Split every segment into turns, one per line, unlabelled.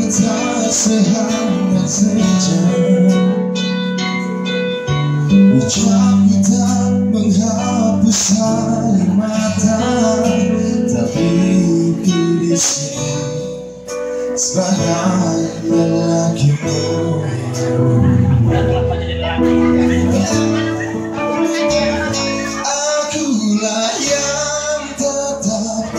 tak sehangat sejam. Ucap kita menghapus air mata, tapi ku di sini sebagai lelakimu. Akulah yang tetap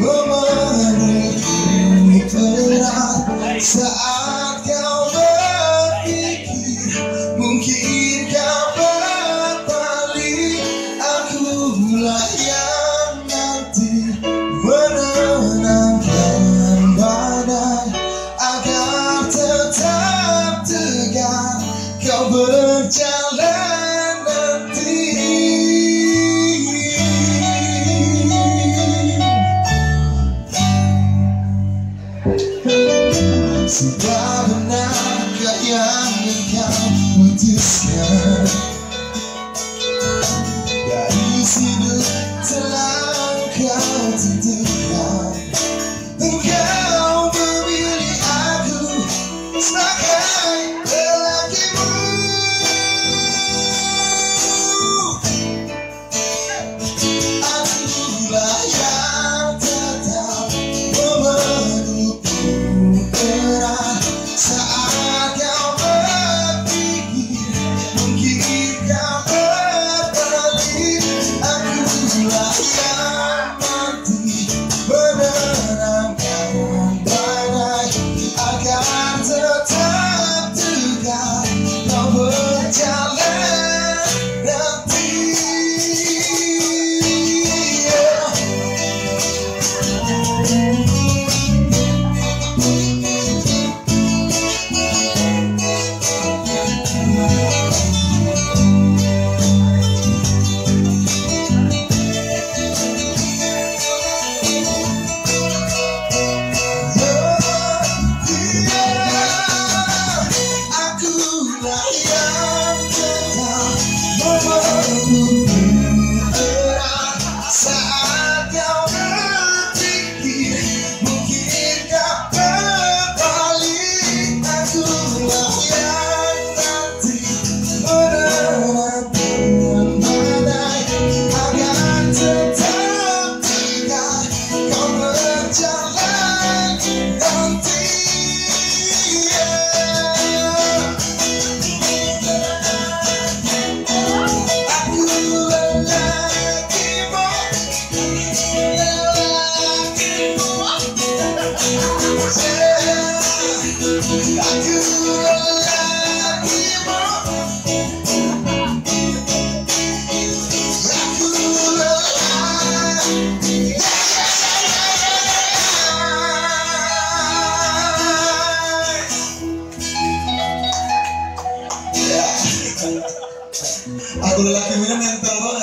memenuhi berat saat kau berpikir mungkin kau berbalik. Akulah yang nanti menenangkan badai agar tetap tegar kau berjalan nanti. Sudah benarkah yang engkau putuskan? Garis hidup telah engkau tentukan. Engkau memilih aku sebagai lelakimu. Akulah yang tetap memelukmu erat saat kau berpikir mungkin kau berbalik. Akulah yang nanti menenangkan badai agar tetap tegar kau berjalan nanti. Akulah yang tetap memelukmu erat saat kau berpikir mungkin kau berbalik. Akulah yang nanti menenangkan badai agar tetap tegar kau berjalan nanti. Aku lelaki mental banget.